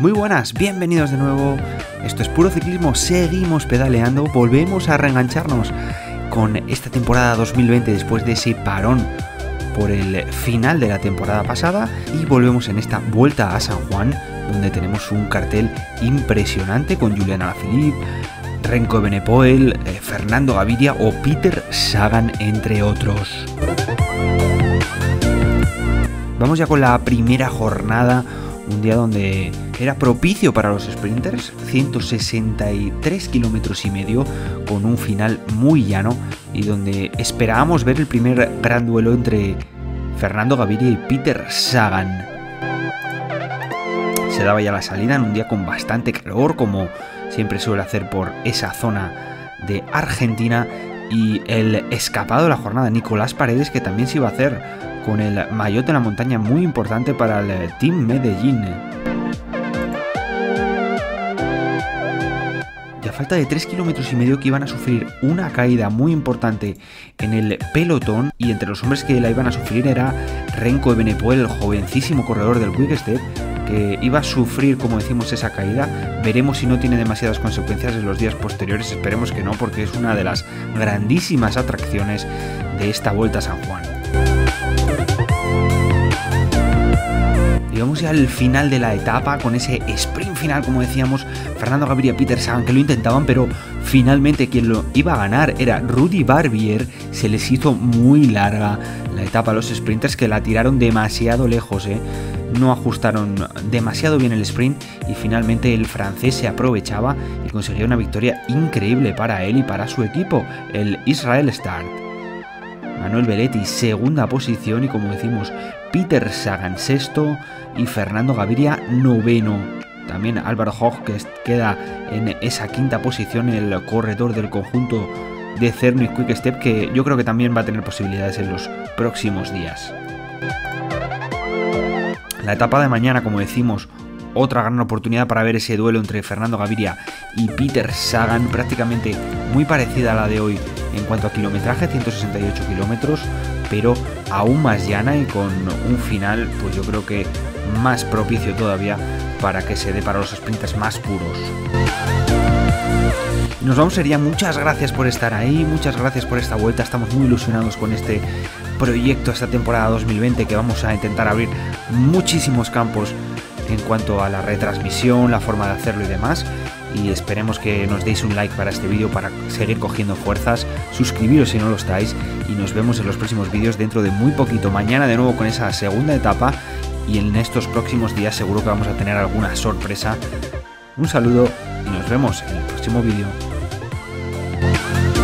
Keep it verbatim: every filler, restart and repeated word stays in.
Muy buenas, bienvenidos de nuevo. Esto es Puro Ciclismo, seguimos pedaleando, volvemos a reengancharnos con esta temporada dos mil veinte después de ese parón por el final de la temporada pasada y volvemos en esta vuelta a San Juan, donde tenemos un cartel impresionante con Julian Alaphilippe, Remco Evenepoel, eh, Fernando Gaviria o Peter Sagan, entre otros. Vamos ya con la primera jornada, un día donde era propicio para los sprinters, ciento sesenta y tres kilómetros y medio con un final muy llano y donde esperábamos ver el primer gran duelo entre Fernando Gaviria y Peter Sagan. Se daba ya la salida en un día con bastante calor, como siempre suele hacer por esa zona de Argentina, y el escapado de la jornada, Nicolás Paredes, que también se iba a hacer con el maillot de la montaña muy importante para el Team Medellín. Y a falta de tres kilómetros y medio que iban a sufrir una caída muy importante en el pelotón, y entre los hombres que la iban a sufrir era Remco Evenepoel, el jovencísimo corredor del Quick-Step, que iba a sufrir, como decimos, esa caída. Veremos si no tiene demasiadas consecuencias en los días posteriores, esperemos que no, porque es una de las grandísimas atracciones de esta Vuelta a San Juan. Y vamos ya al final de la etapa con ese sprint final, como decíamos, Fernando Gaviria, Peter Sagan, que lo intentaban, pero finalmente quien lo iba a ganar era Rudy Barbier. Se les hizo muy larga la etapa a los sprinters, que la tiraron demasiado lejos, ¿eh? No ajustaron demasiado bien el sprint y finalmente el francés se aprovechaba y conseguía una victoria increíble para él y para su equipo, el Israel Start. Manuel Belletti segunda posición y, como decimos, Peter Sagan sexto y Fernando Gaviria noveno. También Álvaro Hoch, que queda en esa quinta posición, el corredor del conjunto de Cerno y Quick Step, que yo creo que también va a tener posibilidades en los próximos días. La etapa de mañana, como decimos, otra gran oportunidad para ver ese duelo entre Fernando Gaviria y Peter Sagan, prácticamente muy parecida a la de hoy en cuanto a kilometraje, ciento sesenta y ocho kilómetros, pero aún más llana y con un final, pues yo creo que más propicio todavía para que se dé para los sprinters más puros. Nos vamos, sería muchas gracias por estar ahí, muchas gracias por esta vuelta, estamos muy ilusionados con este proyecto, esta temporada dos mil veinte, que vamos a intentar abrir muchísimos campos en cuanto a la retransmisión, la forma de hacerlo y demás, y esperemos que nos deis un like para este vídeo para seguir cogiendo fuerzas, suscribiros si no lo estáis, y nos vemos en los próximos vídeos dentro de muy poquito. Mañana de nuevo con esa segunda etapa, y en estos próximos días seguro que vamos a tener alguna sorpresa. Un saludo y nos vemos en el próximo vídeo.